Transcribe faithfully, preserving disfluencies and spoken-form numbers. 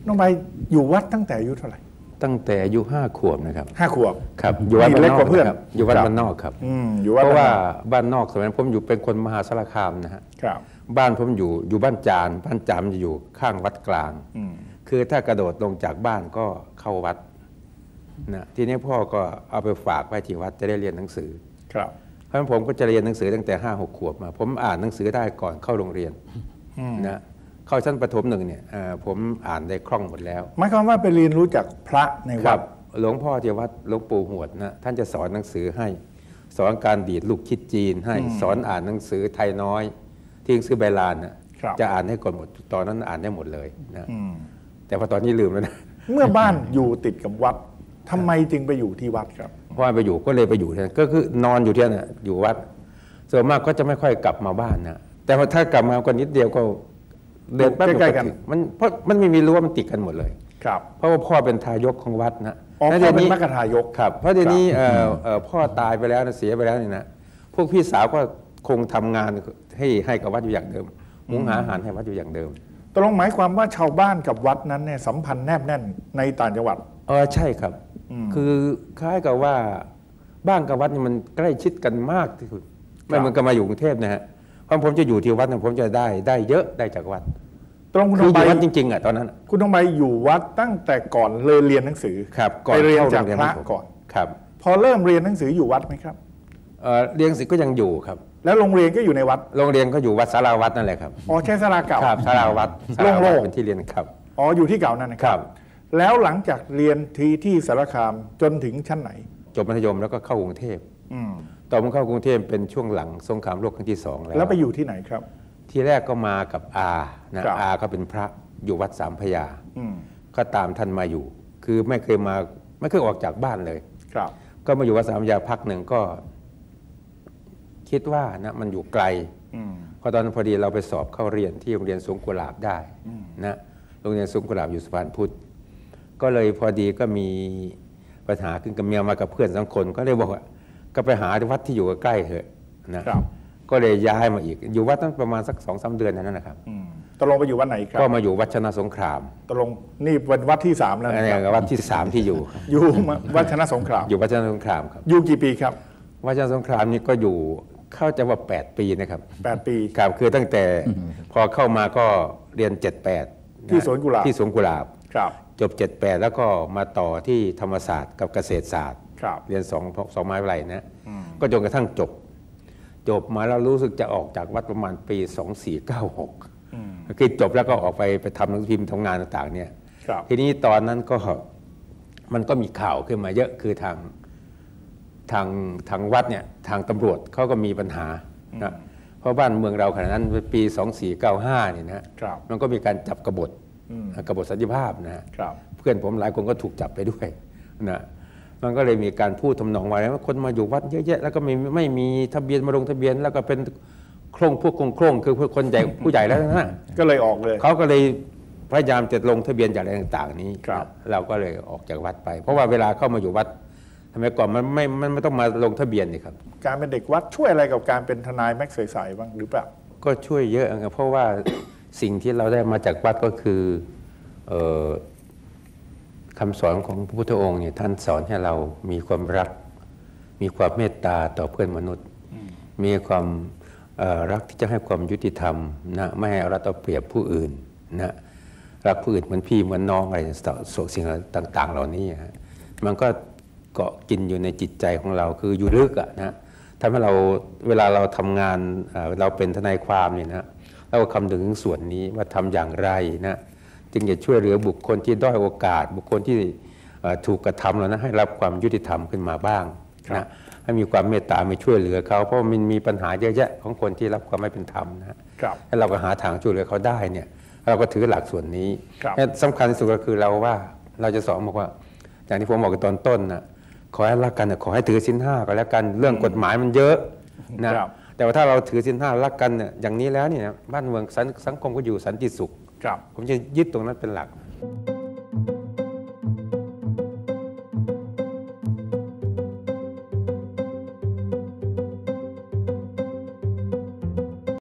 น้องใบอยู่วัดตั้งแต่อายุเท่าไหร่ตั้งแต่อายุห้าขวบนะครับห้าขวบครับอยู่วัดบ้านนอกครับอยู่วัดบ้านนอกครับเพราะว่าบ้านนอกสมัยผมอยู่เป็นคนมหาสารคามนะฮะบ้านผมอยู่อยู่บ้านจานบ้านจานจะอยู่ข้างวัดกลางคือถ้ากระโดดลงจากบ้านก็เข้าวัดนะทีนี้พ่อก็เอาไปฝากไว้ที่วัดจะได้เรียนหนังสือครับเพราะฉะนั้นผมก็จะเรียนหนังสือตั้งแต่ห้าหกขวบมาผมอ่านหนังสือได้ก่อนเข้าโรงเรียนนะเข้าชั้นประถมหนึ่งเนี่ยผมอ่านได้คล่องหมดแล้วหมายความว่าไปเรียนรู้จากพระในวัดหลวงพ่อที่วัดหลวงปู่หวดนะท่านจะสอนหนังสือให้สอนการดีดลูกคิดจีนให้สอนอ่านหนังสือไทยน้อยที่หนังสือใบลานนะจะอ่านให้ก่อนหมดตอนนั้นอ่านได้หมดเลยนะแต่พอตอนนี้ลืมแล้วนะเมื่อบ้านอยู่ติดกับวัดทำไมจึงไปอยู่ที่วัดครับเพราะไปอยู่ก็เลยไปอยู่ที่นั่นก็คือนอนอยู่ที่นั่นอยู่วัดส่วนมากก็จะไม่ค่อยกลับมาบ้านนะแต่พอถ้ากลับมาก็นิดเดียวก็เดินแป๊บเดียวกันมันเพราะมันไม่มีรั้วมันติดกันหมดเลยครับเพราะว่าพ่อเป็นทายกของวัดนะอ๋อพ่อเป็นมรรคทายกครับเพราะเดี๋ยวนี้พ่อตายไปแล้วเสียไปแล้วนี่นะพวกพี่สาวก็คงทำงานให้ให้กับวัดอยู่อย่างเดิมมุงหาอาหารให้วัดอยู่อย่างเดิมตกลงหมายความว่าชาวบ้านกับวัดนั้นเนี่ยสัมพันธ์แนบแน่นในต่างจังหวัดเออใช่ครับคือคล้ายกับว่าบ้านกับวัดนี่มันใกล้ชิดกันมากที่สุดไม่เหมือนกับมาอยู่กรุงเทพนะฮะเพราะผมจะอยู่ที่วัดผมจะได้ได้เยอะได้จากวัดตรงคุณทองใบวัดจริงๆอ่ะตอนนั้นคุณทองใบอยู่วัดตั้งแต่ก่อนเลยเรียนหนังสือครับไปเรียนจากพระก่อนครับพอเริ่มเรียนหนังสืออยู่วัดไหมครับเรียนหนังสือก็ยังอยู่ครับแล้วโรงเรียนก็อยู่ในวัดโรงเรียนก็อยู่วัดสาราวัดนั่นแหละครับอ๋อใช่สาราเก่าครับสาราวัดโล่งๆเป็นที่เรียนครับอ๋ออยู่ที่เก่านั่นนะครับแล้วหลังจากเรียนที่ที่สารคามจนถึงชั้นไหนจบมัธยมแล้วก็เข้ากรุงเทพตอนผมเข้ากรุงเทพเป็นช่วงหลังสงครามโลกครั้งที่สองแล้วแล้วไปอยู่ที่ไหนครับที่แรกก็มากับอานะอาก็เป็นพระอยู่วัดสามพระยาก็ตามท่านมาอยู่คือไม่เคยมาไม่เคยออกจากบ้านเลยครับก็มาอยู่วัดสามพระยาพักหนึ่งก็คิดว่านะมันอยู่ไกลเพราะตอนนั้นพอดีเราไปสอบเข้าเรียนที่โรงเรียนสวนกุหลาบได้นะโรงเรียนสวนกุหลาบอยู่สะพานพุทธก็เลยพอดีก็มีปัญหาขึ้นกับเมียมากับเพื่อนสองคนก็เลยบอกว่าก็ไปหาวัดที่อยู่ใกล้เถอะนะก็เลยย้ายมาอีกอยู่วัดตั้งประมาณสักสองสามเดือนนั้นนะครับตกลงไปอยู่วัดไหนครับก็มาอยู่วัดชนะสงครามตกลงนี่เป็นวัดที่สามแล้วนะครับวัดที่สามที่อยู่อยู่วัดชนะสงครามอยู่วัดชนะสงครามครับอยู่กี่ปีครับวัดชนะสงครามนี่ก็อยู่เข้าจะว่าแปดปีนะครับแปดปีครับคือตั้งแต่พอเข้ามาก็เรียนเจ็ดแปดที่สวนกุหลาบที่สวนกุหลาบครับจบเจ็ดแปดแล้วก็มาต่อที่ธรรมศาสตร์กับเกษตรศาสตร์เรียนสองสองมหาวิทยาลัยนะก็จนกระทั่งจบจบมาแล้วรู้สึกจะออกจากวัดประมาณปีสองสี่เก้าหกคือจบแล้วก็ออกไปไปทำหนังสือพิมพ์ทำงานต่างๆเนี่ยทีนี้ตอนนั้นก็มันก็มีข่าวขึ้นมาเยอะคือทางทางทางวัดเนี่ยทางตำรวจเขาก็มีปัญหานะเพราะบ้านเมืองเราขณะนั้นปีสองสี่เก้าห้าเนี่ยนะมันก็มีการจับกบฏกบฏสันติภาพนะเพื่อนผมหลายคนก็ถูกจับไปด้วยนะมันก็เลยมีการพูดทำนองไว้ว่าคนมาอยู่วัดเยอะๆแล้วก็ไม่ไม่มีทะเบียนมาลงทะเบียนแล้วก็เป็นโครงพวกโครงคือคนใหญ่ผู้ใหญ่แล้วนะก็เลยออกเลยเขาก็เลยพยายามจะลงทะเบียนจากอะไรต่างๆนี้เราก็เลยออกจากวัดไปเพราะว่าเวลาเข้ามาอยู่วัดทำไมก่อนมันไม่มันไม่ต้องมาลงทะเบียนนี่ครับการเป็นเด็กวัดช่วยอะไรกับการเป็นทนายแม็กซ์ใสๆบ้างหรือเปล่าก็ช่วยเยอะครับเพราะว่าสิ่งที่เราได้มาจากวัดก็คือคำสอนของพระพุทธองค์เนี่ยท่านสอนให้เรามีความรักมีความเมตตาต่อเพื่อนมนุษย์มีความรักที่จะให้ความยุติธรรมนะไม่ให้รัดเอาเปรียบผู้อื่นนะรักผู้อื่นเหมือนพี่เหมือนน้องอะไรสิ่งต่างๆเหล่านี้มันก็เกาะกินอยู่ในจิตใจของเราคืออยู่ลึกอะนะทำให้เราเวลาเราทำงานเราเป็นทนายความเนี่ยนะเราคำนึงถึงส่วนนี้ว่าทำอย่างไรนะจึงจะช่วยเหลือบุคคลที่ด้อยโอกาสบุคคลที่ถูกกระทำแล้วนะให้รับความยุติธรรมขึ้นมาบ้างนะให้มีความเมตตาไม่ช่วยเหลือเขาเพราะมันมีปัญหาเยอะแยะของคนที่รับความไม่เป็นธรรมนะให้เราก็หาทางช่วยเหลือเขาได้เนี่ยเราก็ถือหลักส่วนนี้สำคัญที่สุดก็คือเราว่าเราจะสอนบอกว่าอย่างที่ผมบอกกันตอนต้นนะขอให้รักกันขอให้ถือศีลห้าก็แล้วกันเรื่องกฎหมายมันเยอะนะแต่ว่าถ้าเราถือศีลห้ารักกันเนี่ยอย่างนี้แล้วเนี่ยบ้านเมืองสังคมก็อยู่สันติสุขผมจะยึดตรงนั้นเป็นหลัก